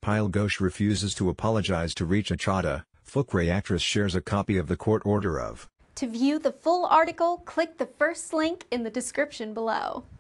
Payal Ghosh refuses to apologize to Richa Chadha. Fukrey actress shares a copy of the court order of. To view the full article, click the first link in the description below.